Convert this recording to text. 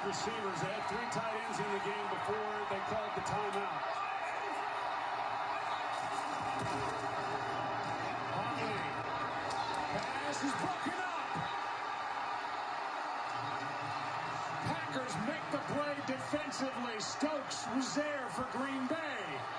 receivers. They had 3 tight ends in the game before they called the timeout. Huntley. Pass is broken up. Packers make the play defensively. Stokes was there for Green Bay.